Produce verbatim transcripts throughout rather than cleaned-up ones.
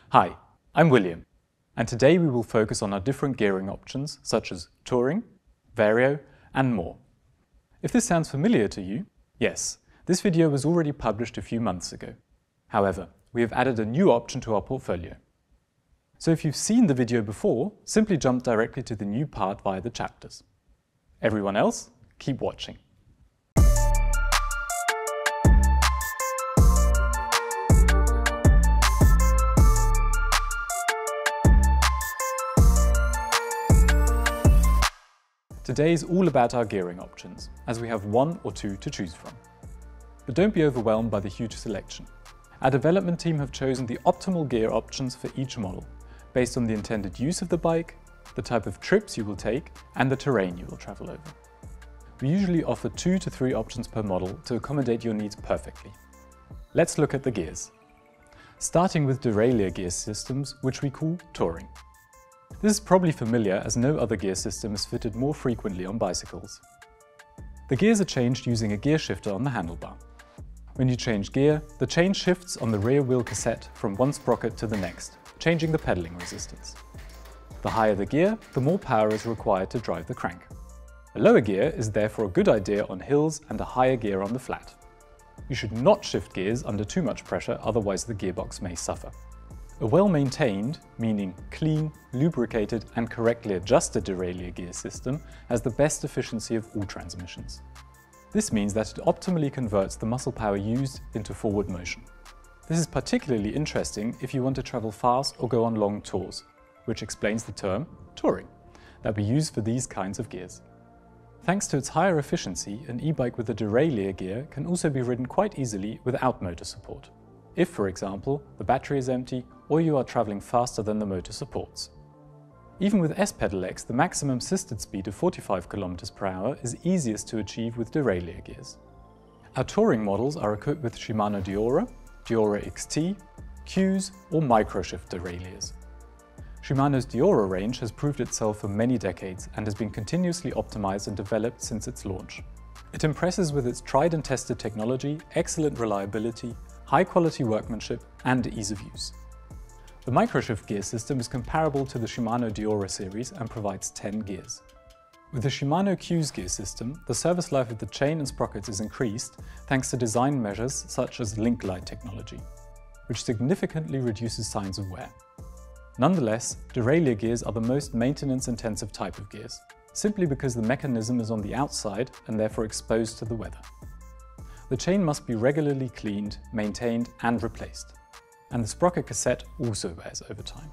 Hi, I'm William, and today we will focus on our different gearing options such as Touring, Vario, and more. If this sounds familiar to you, yes, this video was already published a few months ago. However, we have added a new option to our portfolio. So if you've seen the video before, simply jump directly to the new part via the chapters. Everyone else, keep watching. Today is all about our gearing options, as we have one or two to choose from. But don't be overwhelmed by the huge selection. Our development team have chosen the optimal gear options for each model, based on the intended use of the bike, the type of trips you will take, and the terrain you will travel over. We usually offer two to three options per model to accommodate your needs perfectly. Let's look at the gears. Starting with derailleur gear systems, which we call Touring. This is probably familiar as no other gear system is fitted more frequently on bicycles. The gears are changed using a gear shifter on the handlebar. When you change gear, the chain shifts on the rear wheel cassette from one sprocket to the next, changing the pedaling resistance. The higher the gear, the more power is required to drive the crank. A lower gear is therefore a good idea on hills and a higher gear on the flat. You should not shift gears under too much pressure, otherwise the gearbox may suffer. A well-maintained, meaning clean, lubricated and correctly adjusted derailleur gear system has the best efficiency of all transmissions. This means that it optimally converts the muscle power used into forward motion. This is particularly interesting if you want to travel fast or go on long tours, which explains the term touring that we use for these kinds of gears. Thanks to its higher efficiency, an e-bike with a derailleur gear can also be ridden quite easily without motor support. If, for example, the battery is empty or you are traveling faster than the motor supports. Even with S-Pedelecs, the maximum assisted speed of forty-five kilometers per hour is easiest to achieve with derailleur gears. Our touring models are equipped with Shimano Deore, Deore X T, Q's or Microshift derailleurs. Shimano's Deore range has proved itself for many decades and has been continuously optimized and developed since its launch. It impresses with its tried and tested technology, excellent reliability, high-quality workmanship and ease of use. The Microshift gear system is comparable to the Shimano Deore series and provides ten gears. With the Shimano Q's gear system, the service life of the chain and sprockets is increased thanks to design measures such as link glide technology, which significantly reduces signs of wear. Nonetheless, derailleur gears are the most maintenance-intensive type of gears, simply because the mechanism is on the outside and therefore exposed to the weather. The chain must be regularly cleaned, maintained and replaced, and the sprocket cassette also wears over time.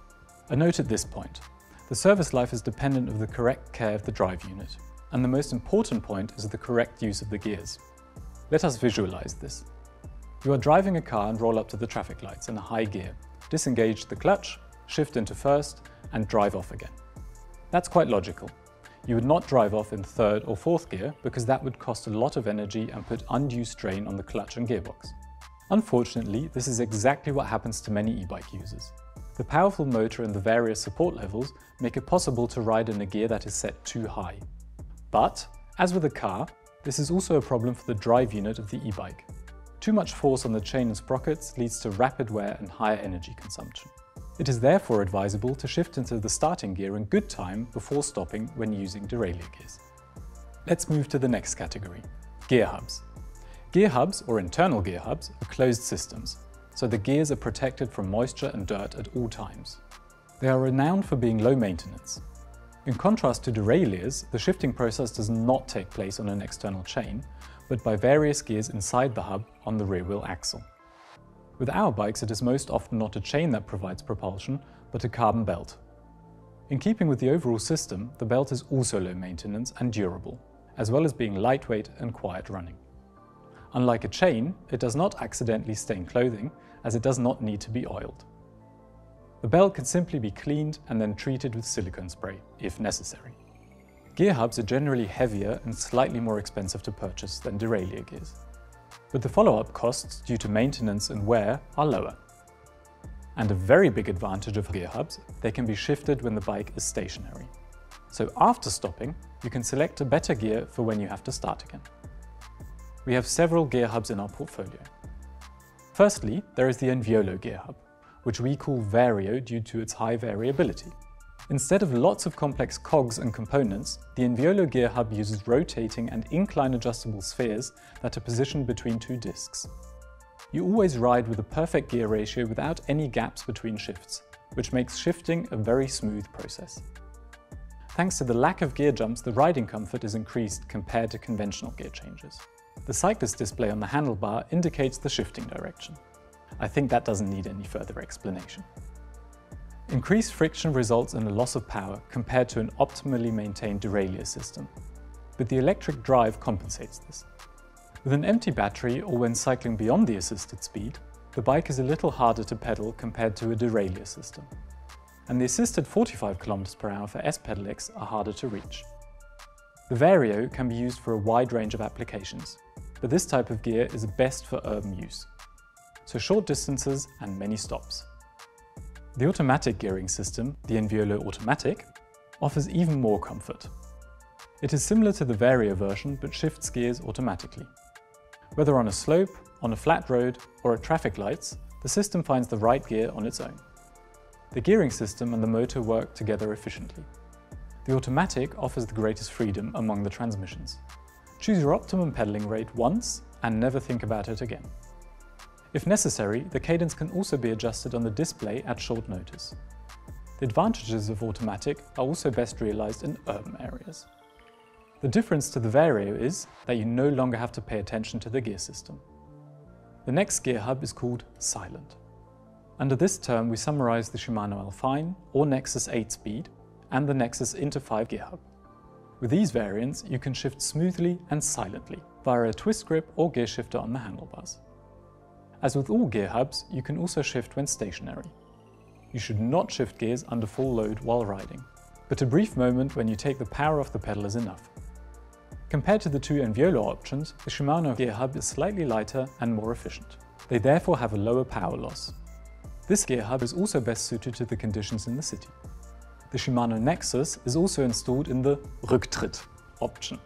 A note at this point, the service life is dependent on the correct care of the drive unit, and the most important point is the correct use of the gears. Let us visualize this. You are driving a car and roll up to the traffic lights in a high gear, disengage the clutch, shift into first and drive off again. That's quite logical. You would not drive off in third or fourth gear because that would cost a lot of energy and put undue strain on the clutch and gearbox. Unfortunately, this is exactly what happens to many e-bike users. The powerful motor and the various support levels make it possible to ride in a gear that is set too high. But, as with a car, this is also a problem for the drive unit of the e-bike. Too much force on the chain and sprockets leads to rapid wear and higher energy consumption. It is therefore advisable to shift into the starting gear in good time before stopping when using derailleur gears. Let's move to the next category, gear hubs. Gear hubs, or internal gear hubs, are closed systems, so the gears are protected from moisture and dirt at all times. They are renowned for being low maintenance. In contrast to derailleurs, the shifting process does not take place on an external chain, but by various gears inside the hub on the rear wheel axle. With our bikes, it is most often not a chain that provides propulsion, but a carbon belt. In keeping with the overall system, the belt is also low maintenance and durable, as well as being lightweight and quiet running. Unlike a chain, it does not accidentally stain clothing, as it does not need to be oiled. The belt can simply be cleaned and then treated with silicone spray, if necessary. Gear hubs are generally heavier and slightly more expensive to purchase than derailleur gears. But the follow-up costs due to maintenance and wear are lower. And a very big advantage of gear hubs, they can be shifted when the bike is stationary. So after stopping, you can select a better gear for when you have to start again. We have several gear hubs in our portfolio. Firstly, there is the Enviolo gear hub, which we call vario due to its high variability. Instead of lots of complex cogs and components, the Enviolo gear hub uses rotating and incline adjustable spheres that are positioned between two discs. You always ride with a perfect gear ratio without any gaps between shifts, which makes shifting a very smooth process. Thanks to the lack of gear jumps, the riding comfort is increased compared to conventional gear changes. The cyclist display on the handlebar indicates the shifting direction. I think that doesn't need any further explanation. Increased friction results in a loss of power compared to an optimally maintained derailleur system, but the electric drive compensates this. With an empty battery or when cycling beyond the assisted speed, the bike is a little harder to pedal compared to a derailleur system, and the assisted forty-five kilometers per hour for S-Pedelecs are harder to reach. The Vario can be used for a wide range of applications, but this type of gear is best for urban use, so short distances and many stops. The automatic gearing system, the Enviolo Automatic, offers even more comfort. It is similar to the Vario version but shifts gears automatically. Whether on a slope, on a flat road or at traffic lights, the system finds the right gear on its own. The gearing system and the motor work together efficiently. The Automatic offers the greatest freedom among the transmissions. Choose your optimum pedaling rate once and never think about it again. If necessary, the cadence can also be adjusted on the display at short notice. The advantages of Automatic are also best realized in urban areas. The difference to the Vario is that you no longer have to pay attention to the gear system. The next gear hub is called Silent. Under this term we summarize the Shimano Alpine or Nexus eight speed and the Nexus Inter five gear hub. With these variants you can shift smoothly and silently via a twist grip or gear shifter on the handlebars. As with all gear hubs, you can also shift when stationary. You should not shift gears under full load while riding, but a brief moment when you take the power off the pedal is enough. Compared to the two Enviolo options, the Shimano gear hub is slightly lighter and more efficient. They therefore have a lower power loss. This gear hub is also best suited to the conditions in the city. The Shimano Nexus is also installed in the Rücktritt option.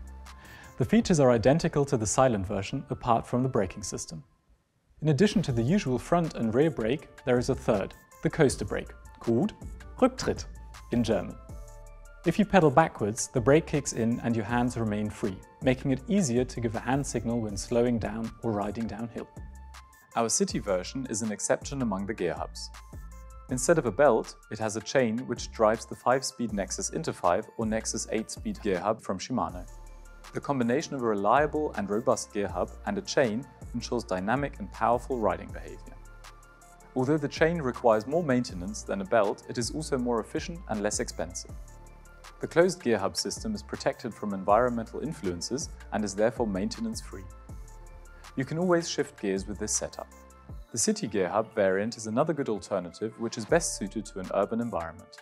The features are identical to the Silent version apart from the braking system. In addition to the usual front and rear brake, there is a third, the coaster brake, called Rücktritt in German. If you pedal backwards, the brake kicks in and your hands remain free, making it easier to give a hand signal when slowing down or riding downhill. Our city version is an exception among the gear hubs. Instead of a belt, it has a chain which drives the five speed Nexus Inter five or Nexus eight speed gear hub from Shimano. The combination of a reliable and robust gear hub and a chain ensures dynamic and powerful riding behavior. Although the chain requires more maintenance than a belt, it is also more efficient and less expensive. The closed gear hub system is protected from environmental influences and is therefore maintenance-free. You can always shift gears with this setup. The City Gear Hub variant is another good alternative which is best suited to an urban environment.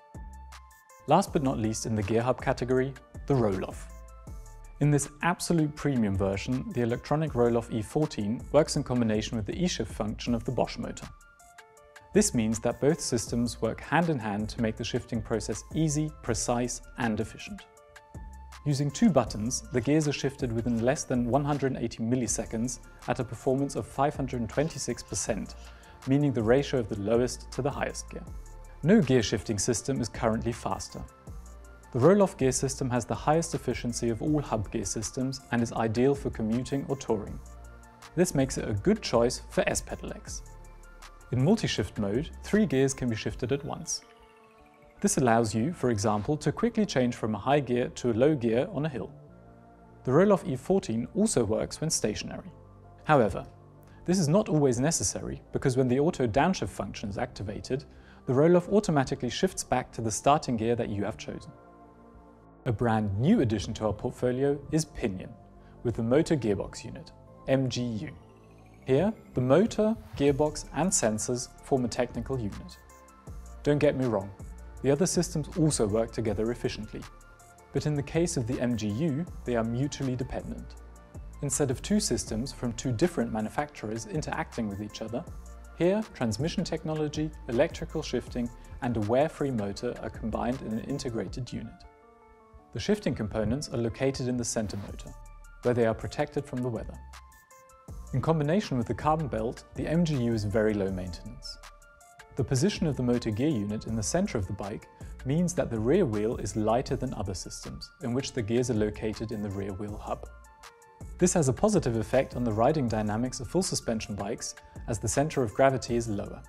Last but not least in the gear hub category, the roll-off. In this absolute premium version, the electronic roll-off E fourteen works in combination with the eShift function of the Bosch motor. This means that both systems work hand in hand to make the shifting process easy, precise and efficient. Using two buttons, the gears are shifted within less than one hundred eighty milliseconds at a performance of five hundred twenty-six percent, meaning the ratio of the lowest to the highest gear. No gear shifting system is currently faster. The roll-off gear system has the highest efficiency of all hub gear systems and is ideal for commuting or touring. This makes it a good choice for S-Pedelecs. In multi-shift mode, three gears can be shifted at once. This allows you, for example, to quickly change from a high gear to a low gear on a hill. The roll-off E fourteen also works when stationary. However, this is not always necessary because when the auto downshift function is activated, the roll-off automatically shifts back to the starting gear that you have chosen. A brand new addition to our portfolio is Pinion, with the Motor Gearbox Unit, M G U. Here, the motor, gearbox and sensors form a technical unit. Don't get me wrong, the other systems also work together efficiently, but in the case of the M G U, they are mutually dependent. Instead of two systems from two different manufacturers interacting with each other, here transmission technology, electrical shifting and a wear-free motor are combined in an integrated unit. The shifting components are located in the center motor, where they are protected from the weather. In combination with the carbon belt, the M G U is very low maintenance. The position of the motor gear unit in the center of the bike means that the rear wheel is lighter than other systems, in which the gears are located in the rear wheel hub. This has a positive effect on the riding dynamics of full suspension bikes, as the center of gravity is lower.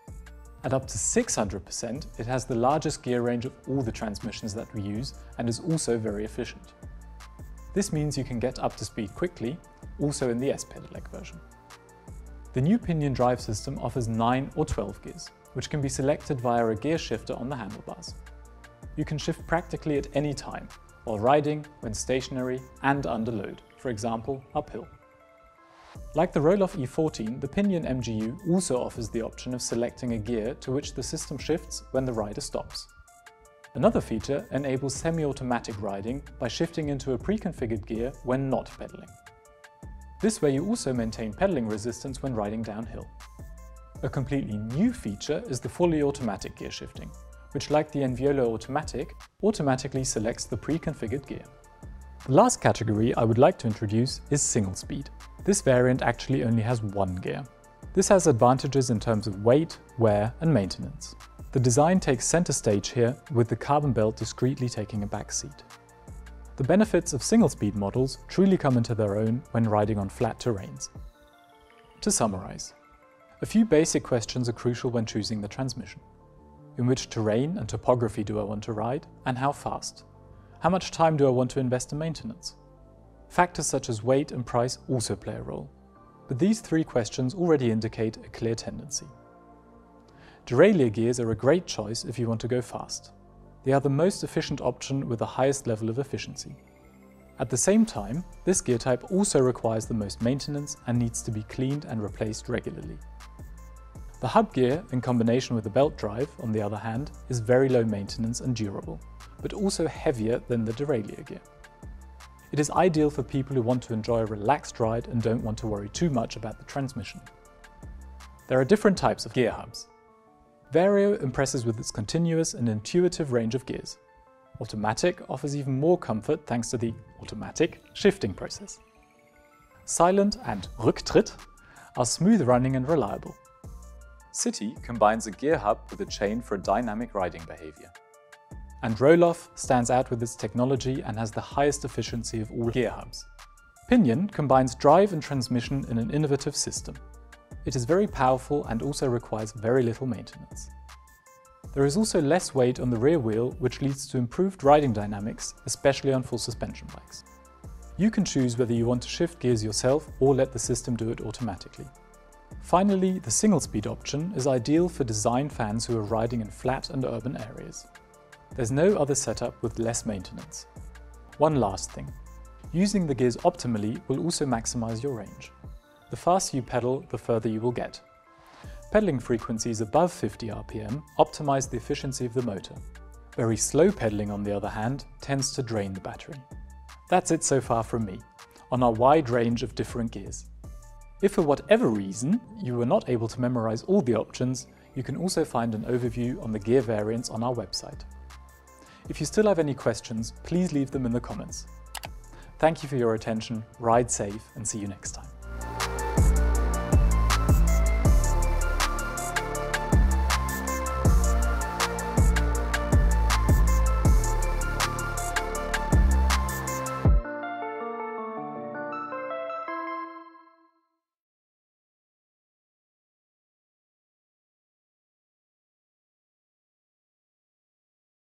At up to six hundred percent, it has the largest gear range of all the transmissions that we use and is also very efficient. This means you can get up to speed quickly, also in the S-Pedelec version. The new Pinion drive system offers nine or twelve gears, which can be selected via a gear shifter on the handlebars. You can shift practically at any time, while riding, when stationary and under load, for example uphill. Like the Rohloff E fourteen, the Pinion M G U also offers the option of selecting a gear to which the system shifts when the rider stops. Another feature enables semi-automatic riding by shifting into a pre-configured gear when not pedaling. This way you also maintain pedaling resistance when riding downhill. A completely new feature is the fully automatic gear shifting, which, like the Enviolo Automatic, automatically selects the pre-configured gear. The last category I would like to introduce is single speed. This variant actually only has one gear. This has advantages in terms of weight, wear and maintenance. The design takes center stage here, with the carbon belt discreetly taking a back seat. The benefits of single speed models truly come into their own when riding on flat terrains. To summarize, a few basic questions are crucial when choosing the transmission. In which terrain and topography do I want to ride, and how fast? How much time do I want to invest in maintenance? Factors such as weight and price also play a role, but these three questions already indicate a clear tendency. Derailleur gears are a great choice if you want to go fast. They are the most efficient option with the highest level of efficiency. At the same time, this gear type also requires the most maintenance and needs to be cleaned and replaced regularly. The hub gear, in combination with the belt drive, on the other hand, is very low maintenance and durable, but also heavier than the derailleur gear. It is ideal for people who want to enjoy a relaxed ride and don't want to worry too much about the transmission. There are different types of gear hubs. Vario impresses with its continuous and intuitive range of gears. Automatic offers even more comfort thanks to the automatic shifting process. Silent and Rücktritt are smooth running and reliable. City combines a gear hub with a chain for a dynamic riding behavior. And Rohloff stands out with its technology and has the highest efficiency of all gear hubs. Pinion combines drive and transmission in an innovative system. It is very powerful and also requires very little maintenance. There is also less weight on the rear wheel, which leads to improved riding dynamics, especially on full suspension bikes. You can choose whether you want to shift gears yourself or let the system do it automatically. Finally, the single speed option is ideal for design fans who are riding in flat and urban areas. There's no other setup with less maintenance. One last thing. Using the gears optimally will also maximize your range. The faster you pedal, the further you will get. Pedaling frequencies above fifty R P M optimize the efficiency of the motor. Very slow pedaling, on the other hand, tends to drain the battery. That's it so far from me, on our wide range of different gears. If for whatever reason you were not able to memorize all the options, you can also find an overview on the gear variants on our website. If you still have any questions, please leave them in the comments. Thank you for your attention, ride safe and see you next time.